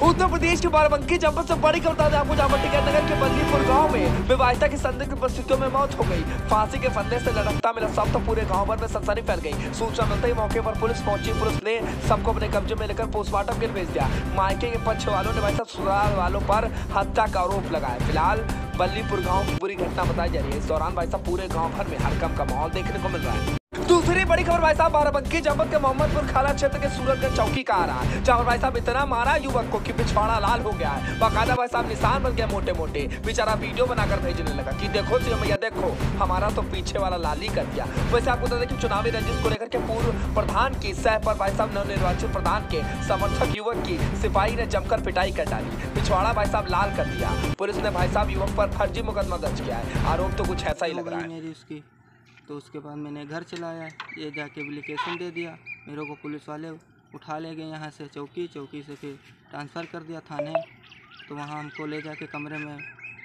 उत्तर प्रदेश के बाराबंकी जनपद से बड़ी खबर है आपको, जहां टिकरनगर के बल्लीपुर गांव में विवाहिता की संदिग्ध परिस्थितियों में मौत हो गई। फांसी के फंदे से लटकता मिला शव तो पूरे गांव भर में सनसनी फैल गई। सूचना मिलते ही मौके पर पुलिस पहुंची। पुलिस ने सबको अपने कब्जे में लेकर पोस्टमार्टम के लिए भेज दिया। मायके के पक्ष वालों ने भाई साहब ससुराल वालों पर हत्या का आरोप लगाया। फिलहाल बल्लीपुर गाँव की पूरी घटना बताई जा रही है। इस दौरान भाई साहब पूरे गाँव भर में हड़कंप का माहौल देखने को मिल रहा है। दूसरी बड़ी खबर भाई साहब बाराबंकी जनपद के मोहम्मदपुर खाला क्षेत्र के सूरतगंज चौकी का आ रहा है, जहां भाई साहब इतना मारा युवक को कि पिछवाड़ा लाल हो गया है। बाकायदा भाई साहब निशान बन गया मोटे मोटे। बेचारा वीडियो बनाकर भेजने लगा कि देखो सिमैया देखो हमारा तो पीछे वाला लाल ही कर दिया। वैसे आपको बता दें कि चुनावी रंजिश को लेकर के पूर्व प्रधान की सह पर भाई साहब नवनिर्वाचित प्रधान के समर्थक युवक की सिपाही ने जमकर पिटाई कर डाली। पिछवाड़ा भाई साहब लाल कर दिया। पुलिस ने भाई साहब युवक पर फर्जी मुकदमा दर्ज किया है। आरोप तो कुछ ऐसा ही लग रहा है। तो उसके बाद मैंने घर चलाया, ये जाके एप्लीकेशन दे दिया। मेरे को पुलिस वाले उठा ले गए यहाँ से चौकी से फिर ट्रांसफ़र कर दिया थाने। तो वहाँ हमको ले जाके कमरे में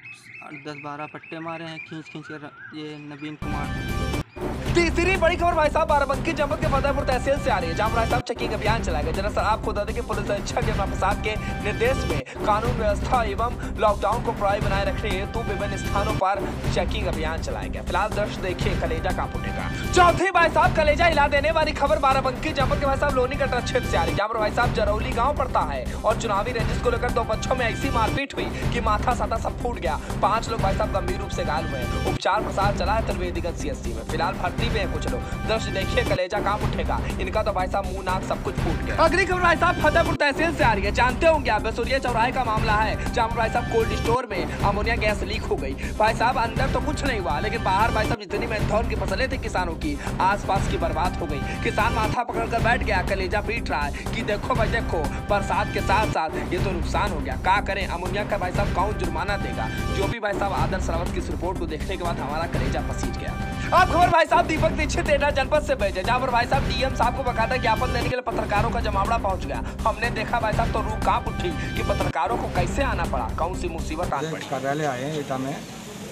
10-12 पट्टे मारे हैं खींच कर। ये नवीन कुमार। तीसरी बड़ी खबर भाई साहब बाराबंकी जनपद के फतेहपुर तहसील से आ रही है, जहां भाई साहब चेकिंग अभियान चलाया गया। दरअसल आपको बता दें कि पुलिस अधीक्षक इमरान प्रसाद के निर्देश में कानून व्यवस्था एवं लॉकडाउन को प्रभावी बनाए रखने हेतु विभिन्न स्थानों पर चेकिंग अभियान चलाया गया। फिलहाल दर्शक देखिए कलेजा कांप उठेगा। चौथी भाई साहब कलेजा हिला देने वाली खबर बाराबंकी जनपद के भाई साहब लोनी कटरा क्षेत्र से आ रही है, जहां पर भाई साहब जरौली गाँव पड़ता है और चुनावी रंजिश को लेकर 2 बच्चों में ऐसी मारपीट हुई कि माथा साथा सब फूट गया। 5 लोग भाई साहब गंभीर रूप से घायल हुए। उपचार प्रसार चला है त्रिवेदीगंज CSC में। फिलहाल भर्ती में है कुछ लोग। दर्शक देखिए कलेजा कांप उठेगा। इनका तो भाई साहब मुंह नाक सब कुछ फूट गया। अगली खबर भाई साहब फतेहपुर तहसील से आ रही है। जानते होंगे आप बेसुरिया चौराहे का मामला है, जहां भाई साहब कोल्ड स्टोर में अमोनिया गैस लीक हो गई। भाई साहब अंदर तो कुछ नहीं हुआ, लेकिन बाहर भाई साहब जितनी मेन्थॉन की फसलें थी किसानों की आसपास की बर्बाद हो गई। किसान माथा पकड़कर बैठ गया, कलेजा पीट रहा है कि देखो भाई देखो बरसात के साथ साथ ये तो नुकसान हो गया। क्या करें, अमोनिया का भाई साहब कौन जुर्माना देगा। जो भी भाई साहब आदर्श रावत की इस रिपोर्ट को देखने के बाद हमारा कलेजा पसीज गया। अब खबर भाई साहब दीपक दीक्षित एटा जनपद से भेजे, जहां पर भाई साहब DM साहब को बकायदा ज्ञापन देने के लिए पत्रकारों का जमावड़ा पहुंच गया। हमने देखा भाई साहब तो रूह कांप उठी कि पत्रकारों को कैसे आना पड़ा, कौन सी मुसीबत आ पड़ी। कार्यालय आए हैं एटा में।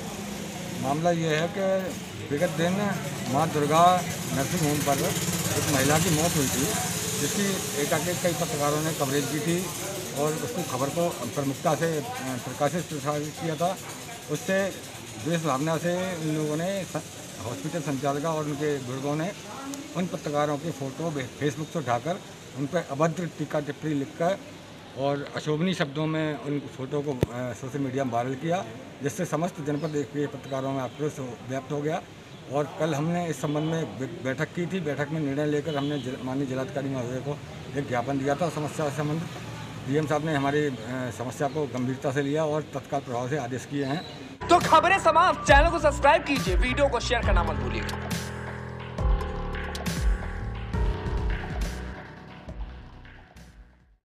मामला ये है कि विगत दिन माँ दुर्गा नर्सिंग होम पर एक महिला की मौत हुई थी, जिसकी एटा के कई पत्रकारों ने कवरेज की थी और उसकी खबर को प्रमुखता से प्रकाशित किया था। उससे देश भावना से इन लोगों ने हॉस्पिटल संचालका और उनके बुजुर्गों ने उन पत्रकारों की फ़ोटो फेसबुक से उठाकर उन पर अभद्र टीका टिप्पणी लिखकर और अशोभनीय शब्दों में उन फोटो को सोशल मीडिया में वायरल किया, जिससे समस्त जनपद के पत्रकारों में आक्रोश व्याप्त हो गया। और कल हमने इस संबंध में बैठक की थी। बैठक में निर्णय लेकर हमने माननीय जिलाधिकारी महोदय को एक ज्ञापन दिया था समस्या से संबंधित। DM साहब ने हमारी समस्या को गंभीरता से लिया और तत्काल प्रभाव से आदेश किए हैं। तो खबरें समाप्त। चैनल को सब्सक्राइब कीजिए, वीडियो को शेयर करना मत भूलिए।